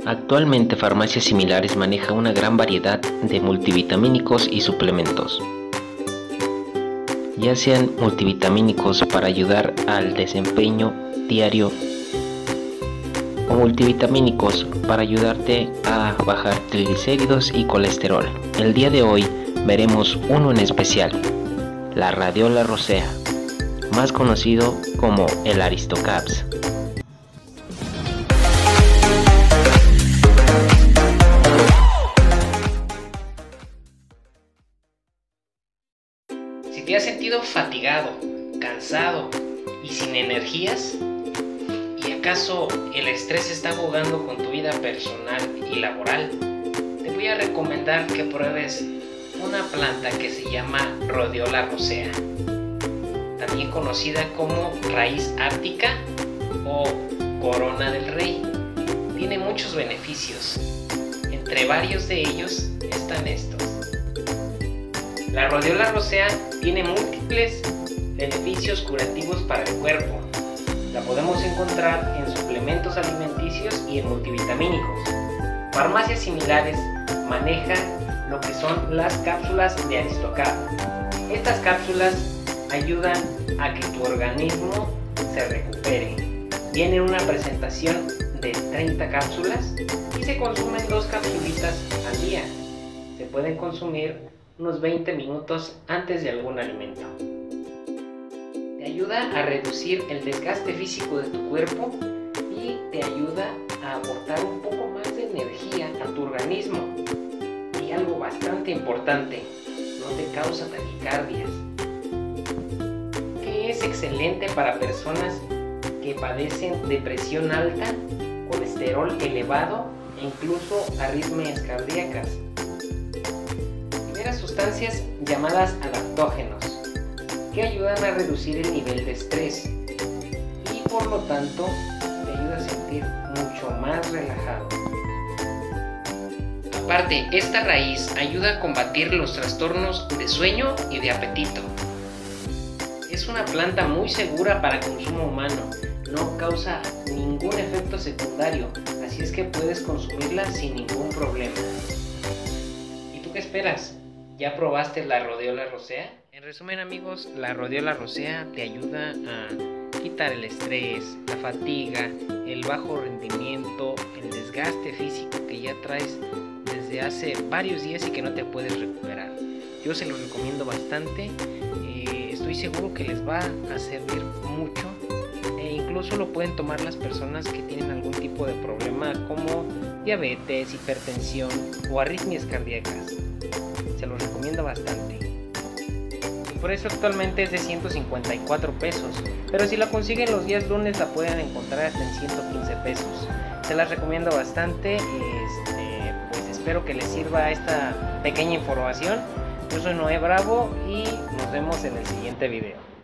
Actualmente Farmacias Similares maneja una gran variedad de multivitamínicos y suplementos, ya sean multivitamínicos para ayudar al desempeño diario o multivitamínicos para ayudarte a bajar triglicéridos y colesterol. El día de hoy veremos uno en especial, la Radiola Rosea, más conocido como el Aristocaps. Si te has sentido fatigado, cansado y sin energías, y acaso el estrés está jugando con tu vida personal y laboral, te voy a recomendar que pruebes una planta que se llama Radiola Rosea, también conocida como raíz ártica o corona del rey. Tiene muchos beneficios, entre varios de ellos están estos. La Radiola Rosea tiene múltiples beneficios curativos para el cuerpo. La podemos encontrar en suplementos alimenticios y en multivitamínicos. Farmacias Similares maneja lo que son las cápsulas de Aristocaps. Estas cápsulas ayudan a que tu organismo se recupere. Viene una presentación de 30 cápsulas y se consumen 2 capsulitas al día. Se pueden consumir unos 20 minutos antes de algún alimento. Te ayuda a reducir el desgaste físico de tu cuerpo y te ayuda a aportar un poco más de energía a tu organismo. Y algo bastante importante, no te causa taquicardias, que es excelente para personas que padecen de presión alta, colesterol elevado e incluso arritmias cardíacas. Libera sustancias llamadas adaptógenos que ayudan a reducir el nivel de estrés y por lo tanto te ayuda a sentir mucho más relajado. Aparte, esta raíz ayuda a combatir los trastornos de sueño y de apetito. Es una planta muy segura para consumo humano, no causa ningún efecto secundario, así es que puedes consumirla sin ningún problema. ¿Y tú qué esperas? ¿Ya probaste la Radiola Rosea? En resumen, amigos, la Radiola Rosea te ayuda a quitar el estrés, la fatiga, el bajo rendimiento, el desgaste físico que ya traes desde hace varios días y que no te puedes recuperar. Yo se los recomiendo bastante, estoy seguro que les va a servir mucho e incluso lo pueden tomar las personas que tienen algún tipo de problema como diabetes, hipertensión o arritmias cardíacas. Se los recomiendo bastante. Y por eso actualmente es de 154 pesos, pero si la consiguen los días lunes la pueden encontrar hasta en 115 pesos. Se las recomiendo bastante. Pues espero que les sirva esta pequeña información. Yo soy Noé Bravo y nos vemos en el siguiente video.